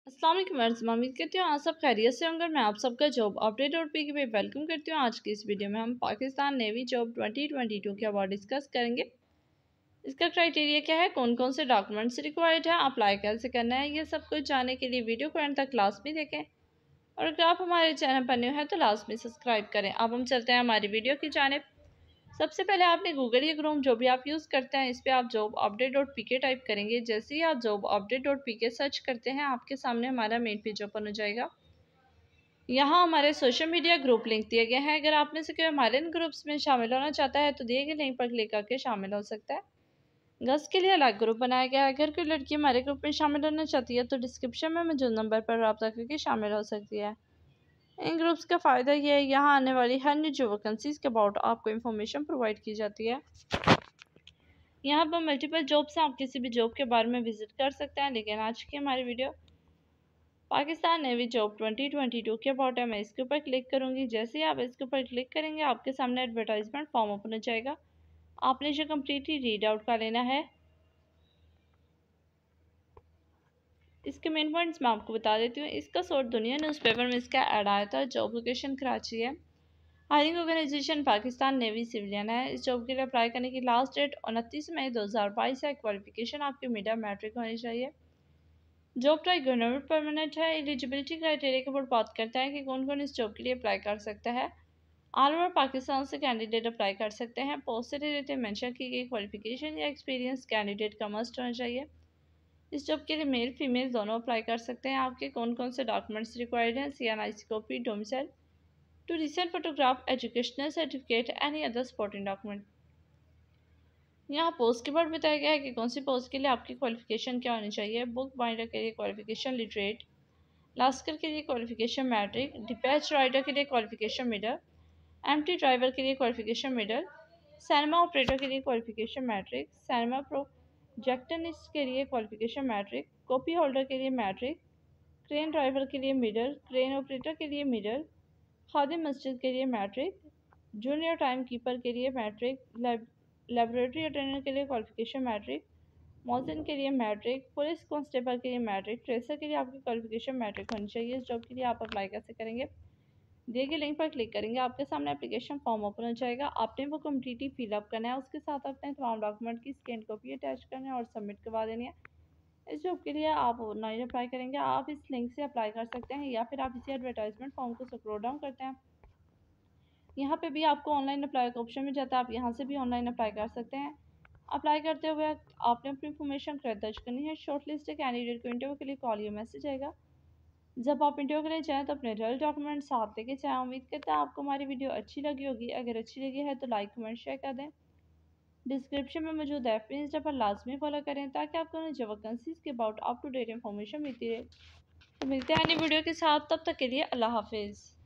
अस्सलाम वालेकुम व्यूअर्स, मैं उम्मीद करती हूँ आप सब खैरियत से होंगे। मैं आप सबका जॉब अपडेट और पी पे वेलकम करती हूँ। आज की इस वीडियो में हम पाकिस्तान नेवी जॉब 2022 के अवार्ड डिस्कस करेंगे। इसका क्राइटेरिया क्या है, कौन कौन से डॉक्यूमेंट्स रिक्वायर्ड है, अप्लाई कैसे करना है, ये सब कुछ जानने के लिए वीडियो को एंड तक लास्ट में देखें। और अगर आप हमारे चैनल पर न्यू है तो लास्ट में सब्सक्राइब करें। अब हम चलते हैं हमारी वीडियो की जानिब। सबसे पहले आपने गूगल या क्रोम जो भी आप यूज़ करते हैं, इस पर आप job update dot P K type करेंगे। जैसे ही आप job update dot P K search करते हैं, आपके सामने हमारा मेन पेज ओपन हो जाएगा। यहाँ हमारे सोशल मीडिया ग्रुप लिंक दिए गए हैं। अगर आप में से कोई हमारे इन ग्रुप्स में शामिल होना चाहता है तो दिए गए लिंक पर क्लिक करके शामिल हो सकता है। गर्ल्स के लिए अलग ग्रुप बनाया गया है। अगर कोई लड़की हमारे ग्रुप में शामिल होना चाहती है तो डिस्क्रिप्शन में मौजूद नंबर पर रब्ता करके शामिल हो सकती है। इन ग्रुप्स का फ़ायदा यह है, यहाँ आने वाली हर न्यू जो वैकेंसीज़ के अबाउट आपको इन्फॉर्मेशन प्रोवाइड की जाती है। यहाँ पर मल्टीपल जॉब्स हैं, आप किसी भी जॉब के बारे में विजिट कर सकते हैं। लेकिन आज की हमारी वीडियो पाकिस्तान नेवी जॉब 2022 के अबाउट है। मैं इसके ऊपर क्लिक करूँगी। जैसे ही आप इसके ऊपर क्लिक करेंगे, आपके सामने एडवर्टाइजमेंट फॉर्म ओपन हो जाएगा। आपने इसे कम्प्लीटली रीड आउट कर लेना है। इसके मेन पॉइंट्स मैं आपको बता देती हूँ। इसका सोर्स दुनिया न्यूज़पेपर में इसका ऐड आया था। जॉब लोकेशन कराची है। Hiring organization Pakistan navy civilian है। इस जॉब के लिए अप्लाई करने की लास्ट डेट 29 मई 2022 है। क्वालिफिकेशन आपकी मीडिया मैट्रिक होनी चाहिए। जॉब टाइप गवर्नमेंट परमानेंट है। एलिजिबिलिटी क्राइटेरिया के ऊपर बात करता है कि कौन कौन इस जॉब के लिए अप्लाई कर सकता है। ऑल ओवर पाकिस्तान से कैंडिडेट अप्लाई कर सकते हैं। पोस्ट से रिलेटेड मेंशन की गई क्वालिफिकेशन या एक्सपीरियंस कैंडिडेट का मस्ट होना चाहिए। इस जॉब के लिए मेल फीमेल दोनों अप्लाई कर सकते हैं। आपके कौन कौन से डॉक्यूमेंट्स रिक्वायर्ड हैं, CNIC copy, domicile two recent photograph, educational certificate, any other supporting document. यहाँ पोस्ट के बाद बताया गया है कि कौन सी पोस्ट के लिए आपकी क्वालिफिकेशन क्या होनी चाहिए। बुक बाइंडर के लिए क्वालिफिकेशन लिटरेट, लास्कर के लिए क्वालिफिकेशन मैट्रिक, डिपैच राइटर के लिए क्वालिफिकेशन मिडल, एमटी ड्राइवर के लिए क्वालिफिकेशन मिडल, सिनेमा ऑपरेटर के लिए क्वालिफिकेशन मैट्रिक, सिनेमा प्रोजेक्टनिस्ट के लिए क्वालिफिकेशन मैट्रिक, कॉपी होल्डर के लिए मैट्रिक, क्रेन ड्राइवर के लिए मिडल, क्रेन ऑपरेटर के लिए मिडल, खादिम मस्जिद के लिए मैट्रिक, जूनियर टाइम कीपर के लिए मैट्रिक, लेबोरेटरी अटेंडेंट के लिए क्वालिफिकेशन मैट्रिक, मौजिन के लिए मैट्रिक, पुलिस कांस्टेबल के लिए मैट्रिक, ट्रेसर के लिए आपकी क्वालिफिकेशन मैट्रिक होनी चाहिए। इस जॉब के लिए आप अप्लाई कैसे करेंगे, दिए गए लिंक पर क्लिक करेंगे, आपके सामने एप्लीकेशन फॉर्म ओपन हो जाएगा। आपने वो कम्प्लीटली फिलअप करना है। उसके साथ अपने तमाम डॉक्यूमेंट की स्कैन कॉपी अटैच करना है और सबमिट करवा देनी है। इस जॉब के लिए आप ऑनलाइन अप्लाई करेंगे। आप इस लिंक से अप्लाई कर सकते हैं या फिर आप इसी एडवर्टाइजमेंट फॉर्म को स्क्रॉल डाउन करते हैं। यहाँ पे भी आपको ऑनलाइन अप्लाई का ऑप्शन मिल जाता है। आप यहाँ से भी ऑनलाइन अप्लाई कर सकते हैं। अप्लाई करते हुए आपने अपनी इन्फॉर्मेशन करेक्ट दर्ज करनी है। शॉर्ट लिस्ट कैंडिडेट को इंटरव्यू के लिए कॉल या मैसेज आएगा। जब आप इंटरव्यू के लिए चाहें तो अपने रियल डॉक्यूमेंट साथ लेके चाहें। उम्मीद करते हैं आपको हमारी वीडियो अच्छी लगी होगी। अगर अच्छी लगी है तो लाइक कमेंट शेयर कर दें। डिस्क्रिप्शन में मौजूद ऐप इंस्टा पर लाजमी फॉलो करें ताकि आपको जब वैकेंसीज के about up to date information मिलती रहे। तो मिलते हैं नई वीडियो के साथ, तब तक के लिए अल्लाह हाफिज़।